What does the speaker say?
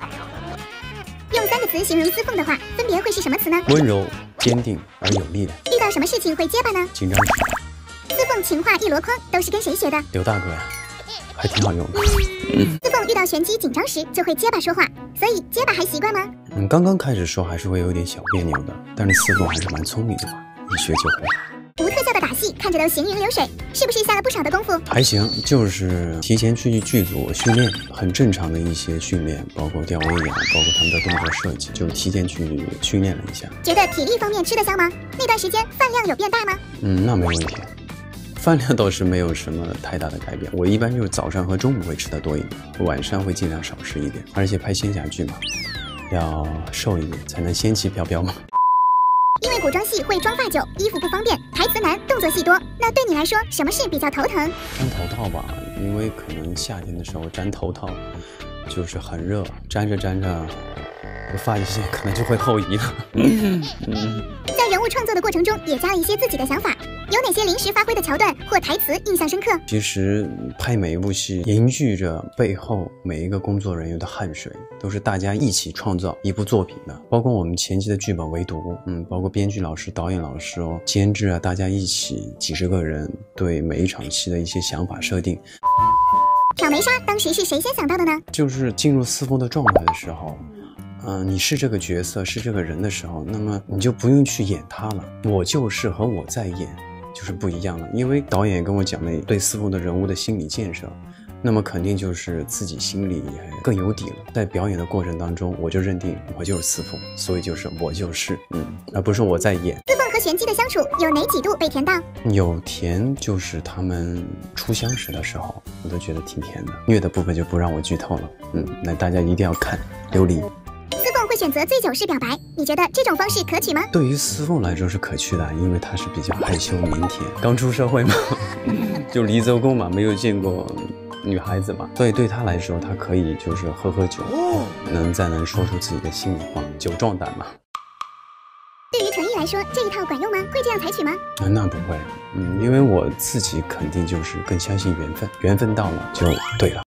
用3个词形容司凤的话，分别会是什么词呢？ 温柔、坚定而有力的。 遇到什么事情会结巴呢？ 紧张时。 司凤情话一箩筐，都是跟谁学的？ 刘大哥呀，还挺好用的。 司凤遇到玄机紧张时就会结巴说话，所以结巴还习惯吗？ 刚刚开始说还是会有点小别扭的，但是司凤还是蛮聪明的嘛，一学就会。 无特效的打戏看着都行云流水，是不是下了不少的功夫？ 还行，就是提前去剧组训练，很正常的一些训练，包括吊威亚，包括他们的动作设计，就提前去训练了一下。 觉得体力方面吃得消吗？那段时间饭量有变大吗？ 那没问题。饭量倒是没有什么太大的改变，我一般就是早上和中午会吃的多一点，晚上会尽量少吃一点。而且拍仙侠剧嘛，要瘦一点才能仙气飘飘嘛。 因为古装戏会妆发久，衣服不方便，台词难，动作戏多，那对你来说什么事比较头疼？ 粘头套吧，因为可能夏天的时候粘头套就是很热，粘着粘着，我的发际线可能就会后移了。 在人物创作的过程中，也加了一些自己的想法。有哪些临时发挥的桥段或台词印象深刻？ 其实拍每一部戏凝聚着背后每一个工作人员的汗水，都是大家一起创造一部作品的。包括我们前期的剧本围读，包括编剧老师、导演老师监制啊，大家一起几十个人对每一场戏的一些想法设定。 挑眉杀当时是谁先想到的呢？ 就是进入司凤的状态的时候。你是这个角色，是这个人的时候，那么你就不用去演他了。我就是和我在演就是不一样了，因为导演跟我讲了对司凤的人物的心理建设，那么肯定就是自己心里更有底了。在表演的过程当中，我就认定我就是司凤，所以就是我就是，而不是我在演。 司凤和玄机的相处有哪几度被甜到？有甜，就是他们初相识的时候，我都觉得挺甜的。虐的部分就不让我剧透了，那大家一定要看琉璃。 会选择醉酒式表白，你觉得这种方式可取吗？ 对于司凤来说是可取的，因为她是比较害羞腼腆，刚出社会嘛，就离州宫嘛，没有见过女孩子嘛，所以对她来说，她可以就是喝酒，再能说出自己的心里话，酒壮胆嘛。 对于陈毅来说，这一套管用吗？会这样采取吗？ 那不会，因为我自己肯定就是更相信缘分，缘分到了就对了。